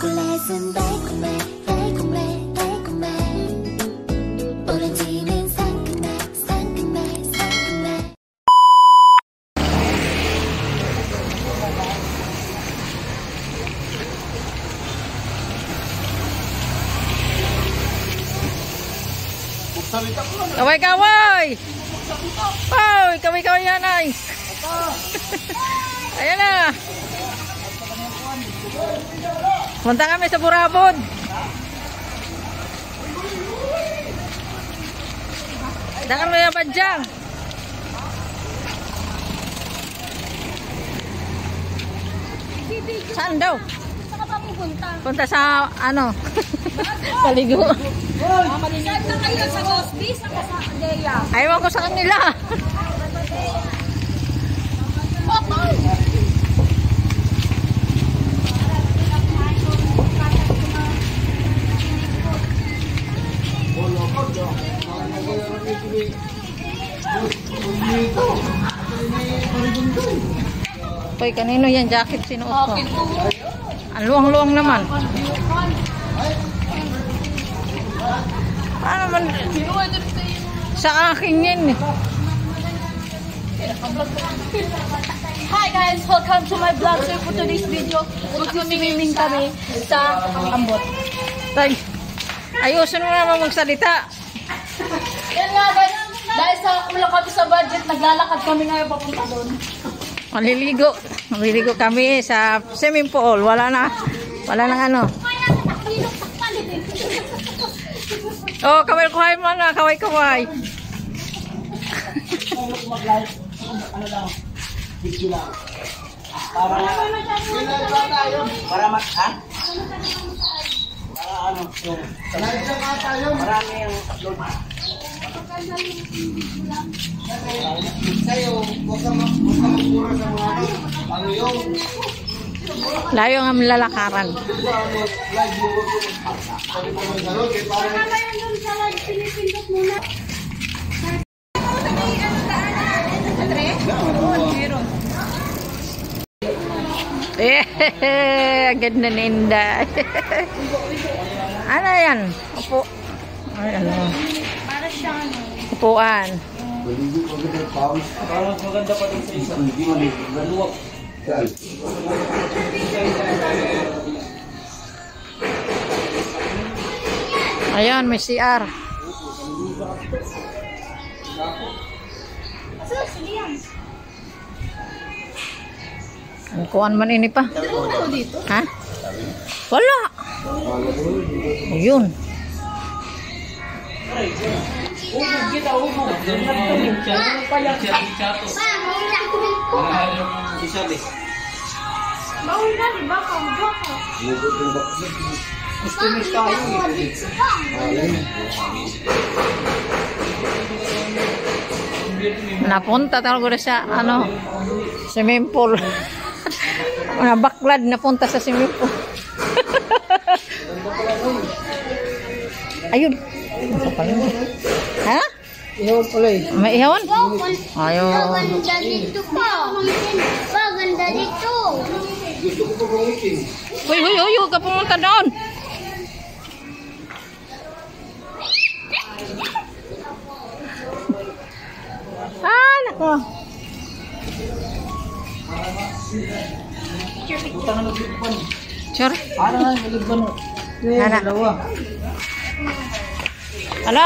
초콜릿은 달콤해 달콤해 달콤해 오렌지는 상큼해 상큼해 상큼해. Kaway-kaway! Wow, kaway-kaway yan ay! Ayan na! Punta kami sa Burabod! Dakan mo yung badyang! Saan daw? Saan ka pa pupunta? Punta sa ano? Paligo. Saan na kayo? Sa Gosby? Saan ka sa Adea? Ayaw ko sa kanila. Bakal! Hoy, kanino yan jacket sinuot ko? Ang luwang-luwang naman. Paano man? Sa akin yan eh. Hi guys! Welcome to my vlog. So for today's video, mag-swimming kami sa Ambot. Tay, ayusin mo naman magsalita. Yan nga guys, dahil sa kulang kami sa budget, naglalakad kami ngayon papunta doon. Maliligo. Maliligo kami sa swimming pool. Wala na ano. Oh, kaway-kaway mo na. Kaway-kaway. Ano lang, video lang. Para mat, ha? Para ano, yung marami yung upload. Sa'yo, huwag ka magpura sa mga ano yung Layo nga lalakaran. Ang ganda ni Inday. Ano yan? Upo. Ay, ano? Para siyang Upuan. parang maganda pa din sa isa. Hindi maluwag. Ayan, may CR. Ang kuhan man ini pa. Ha? Wala. Ayun. mauna, di ba? Kambo ka. Napunta talaga sa ano, swimming pool. Nabaklad napunta sa swimming pool. Ayun. Ha? Ihawan pala eh. May ihawan? Ayun. Ganda dito pa. Ganda dito. Gusto ko pag-uwitin. Uy, huwag ka pumunta doon. Ah, nako. Punta na mag-ligban. Sure. Ano na, mag-ligban. Ana. Dalawa. Ala.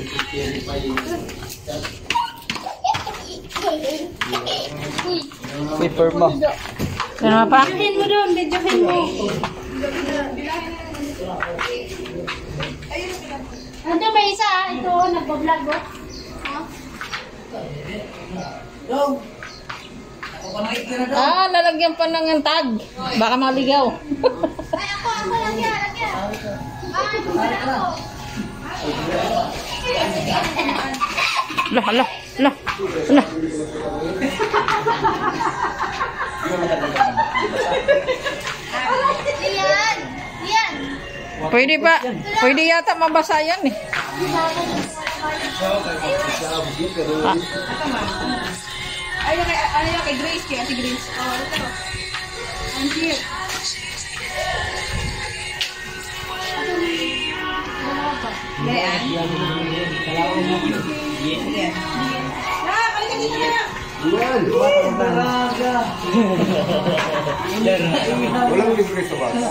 Paper mo. Ano pa? Videohin mo doon. Videohin mo. Ito may isa. Ito, nagbablog ko. Yo. Ako pa nakikira daw. Ah, lalagyan pa ng tag. Baka maligaw. Ay, ako lagyan. Ako. Lah. Yan. Pwede ba? Pwede yata mabasa yan eh. Ay, kay Grace. Kaya si Grace. Oh, ito. I'm here. Walang libre sa bata.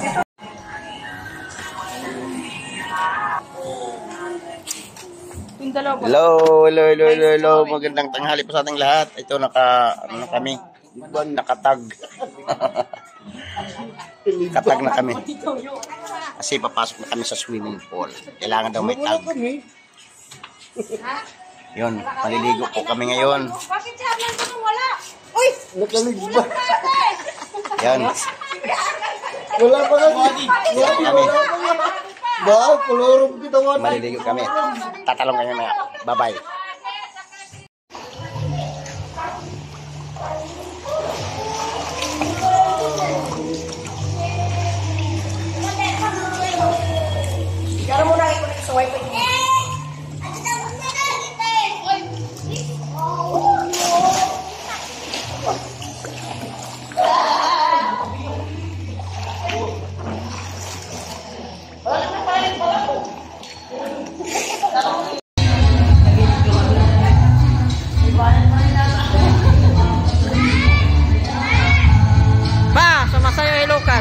Hello. Magandang tanghali po sa ating lahat. Ito ano na kami. Nakatag. Katag na kami. Kasi papasok na kami sa swimming pool. Kailangan daw may tag. Yun, maliligo po kami ngayon. Bakit siya naman wala? Uy! Nakalig ba? Yan. Wala pa nga. Ba, kolorong kita wala. Maliligo kami. Tatalong kami na. Bye-bye. Pa, sumasayo kay Lucas.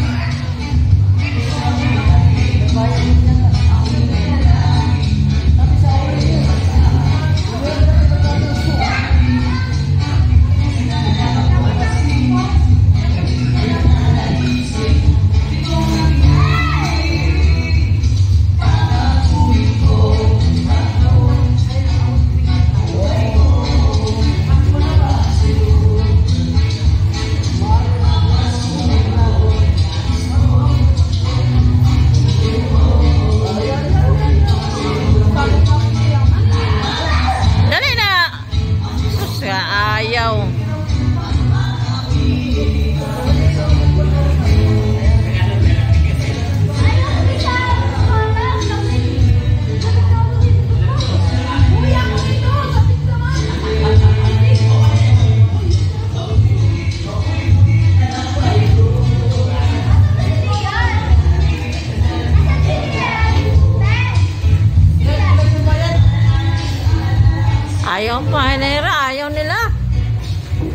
Dali na. Sus, ayaw. Ayaw pa, Nera. Ayaw nila.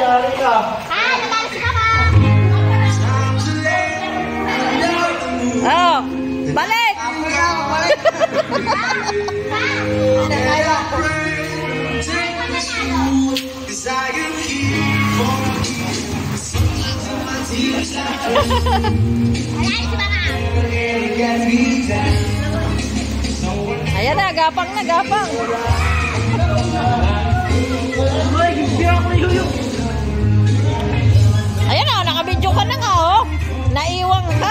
halika. Hi, natalo si Mama. Oh, balik! Ayan na, gapang na, gapang. Ayan na, nakabidyo ka na nga, oh. Naiwang ka.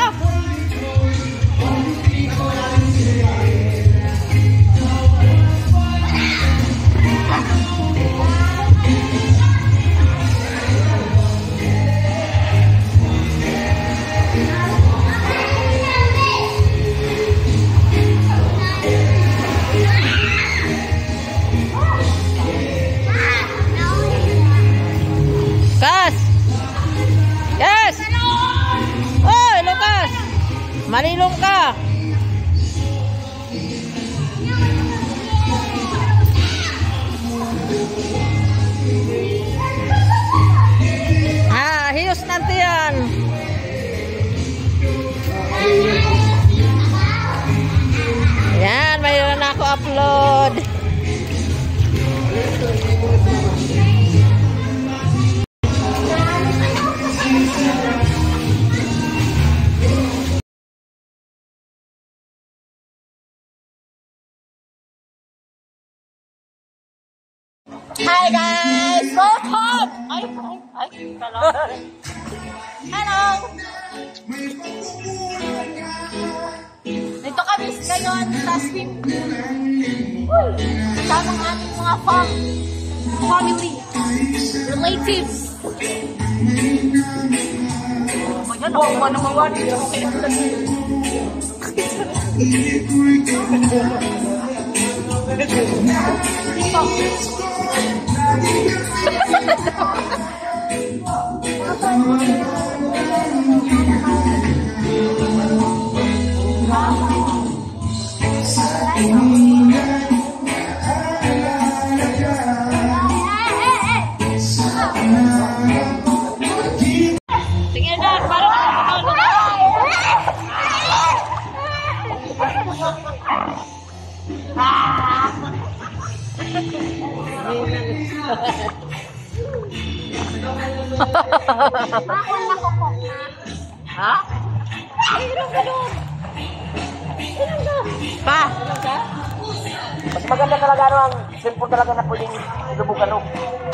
Kas! Yes! Oy, Lucas! Malilong ka! Ah, hiyos nanti yan! Yan, mayroon na ako upload. Hi guys! Welcome! Ay, hello! Dito kami ngayon sa swim pool. Kasama ang ating mga family, relatives. Ayan, ako ba naman wali? Sige na, parang Ha? Pa! Mas maganda talaga ano, ang simple talaga na pwedeng ilubugan no.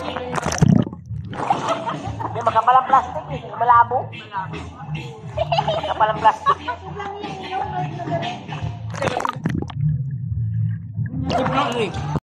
Hindi, makapalang plastic eh, malabo. Makapalang plastic.